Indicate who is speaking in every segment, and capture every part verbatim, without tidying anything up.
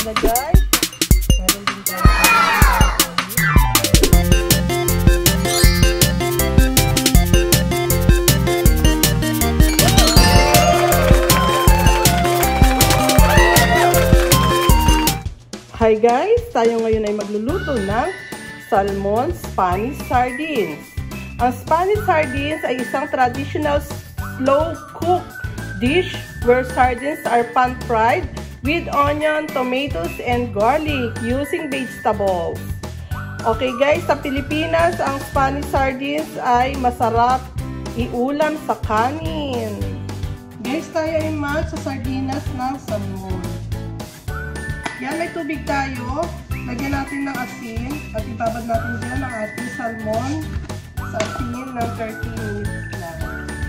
Speaker 1: nilagay. Meron din tayo. Hi guys! Tayo ngayon ay magluluto ng Salmon Spanish Sardines. Ang Spanish Sardines ay isang traditional slow-cooked dish where sardines are pan-fried with onion, tomatoes, and garlic using vegetables. Okay guys, sa Pilipinas, ang Spanish Sardines ay masarap iulam sa kanin. Guys, tayo ay mag sa sardinas ng salmon. Yan, may tubig tayo. Lagyan natin ng asin at ibabad natin dyan ang ating salmon sa asin ng thirty minutes lang.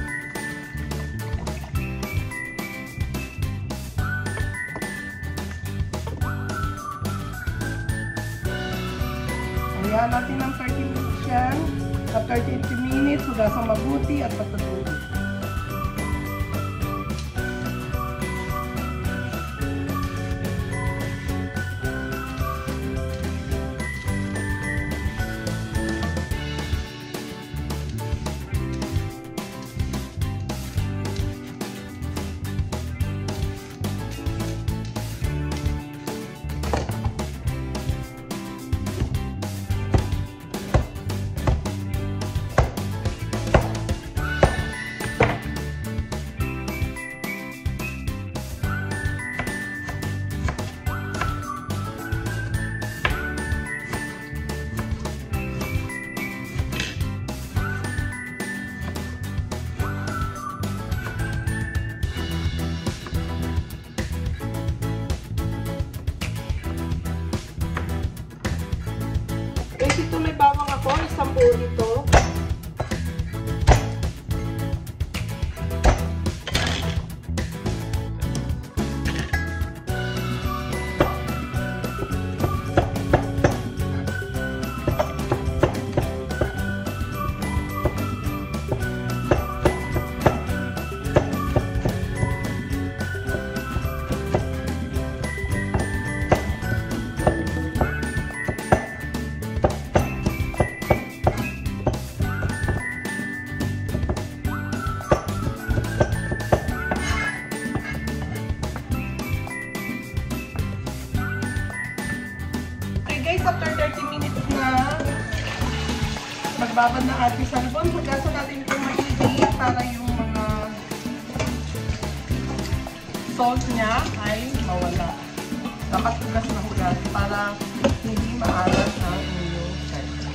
Speaker 1: Ayan natin ng thirty minutes yan. At thirty minutes, hugasang mabuti at patutulog. Ito may bawang ako, isang buo nito. Guys, after thirty minutes na magbabad na ating salmon, hugasan natin itong maigi para yung mga salt niya ay mawala. Dapat hugas na hugas para hindi maalat ang inyong salmon.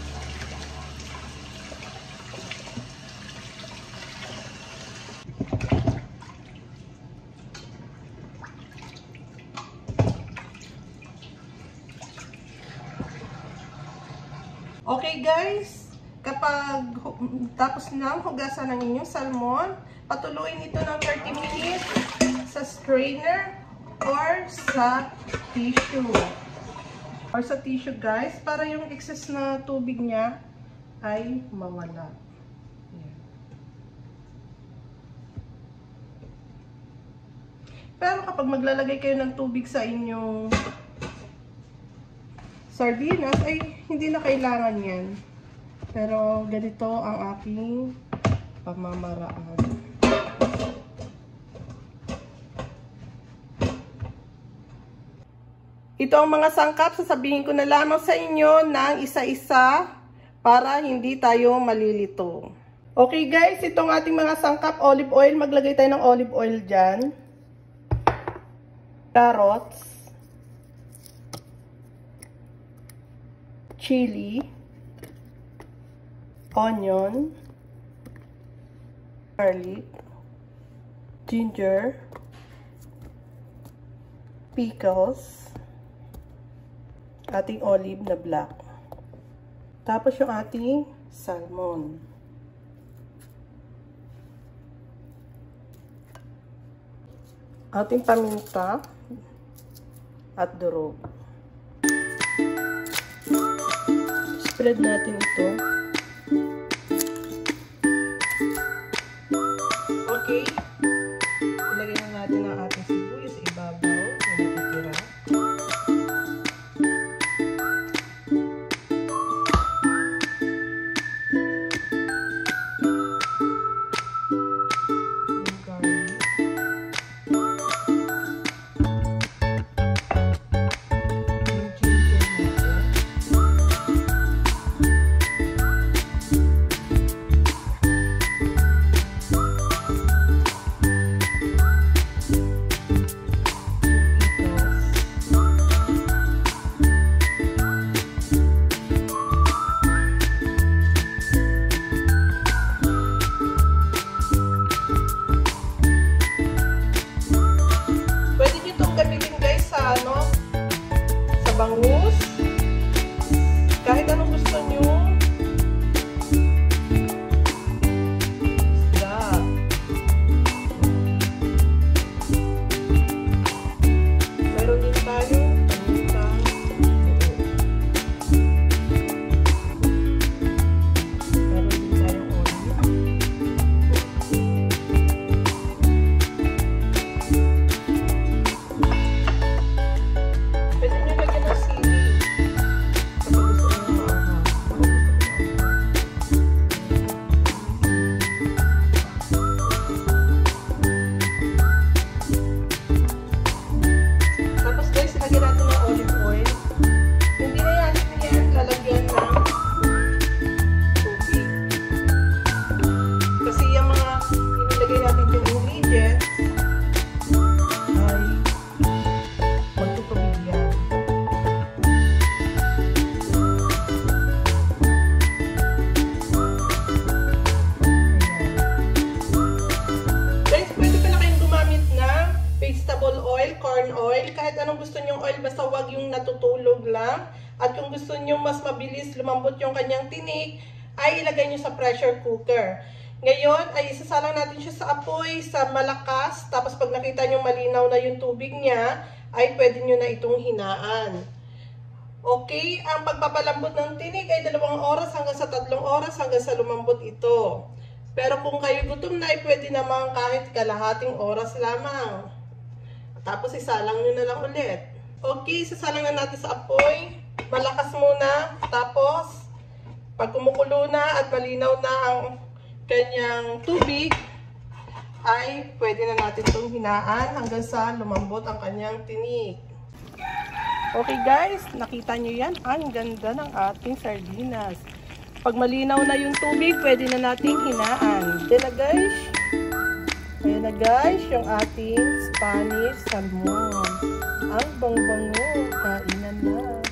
Speaker 1: Okay guys, kapag tapos na hugasan ng inyong salmon, patuluin ito ng thirty minutes sa strainer or sa tissue. Or sa tissue guys, para yung excess na tubig niya ay mawala. Yan. Pero kapag maglalagay kayo ng tubig sa inyong sardinas ay hindi na kailangan yan. Pero ganito ang aking pamamaraan. Ito ang mga sangkap. Sasabihin ko na lamang sa inyo ng isa-isa para hindi tayo malilito. Okay guys, itong ating mga sangkap. Olive oil. Maglagay tayo ng olive oil dyan. Carrots. Chili, onion, garlic, ginger, pickles, ating olive na black. Tapos yung ating salmon. Ating paminta at durog. Spread natin ito. Okay. Ilagay na natin ang ating sibuyas sa ibabaw na natitira. anong gusto nyong oil, basta wag yung natutulog lang. At kung gusto nyo mas mabilis lumambot yung kanyang tinik, ay ilagay nyo sa pressure cooker. Ngayon, ay isasalang natin siya sa apoy, sa malakas. Tapos pag nakita nyo malinaw na yung tubig niya, ay pwede nyo na itong hinaan. Okay, ang pagpapalambot ng tinik ay dalawang oras hanggang sa tatlong oras hanggang sa lumambot ito. Pero kung kayo gutom na, ay pwede naman kahit kalahating oras lamang. Tapos isalang nyo na lang ulit. Okay, isasalang na natin sa apoy. Malakas muna. Tapos, pag kumukulo na at malinaw na ang kanyang tubig, ay pwede na natin itong hinaan hanggang sa lumambot ang kanyang tinik. Okay guys, nakita nyo yan. Ang ganda ng ating sardinas. Pag malinaw na yung tubig, pwede na nating hinaan. Ayan na guys. Ayan na guys, yung ating Spanish salmon. Ang bang-bango. Kainan na.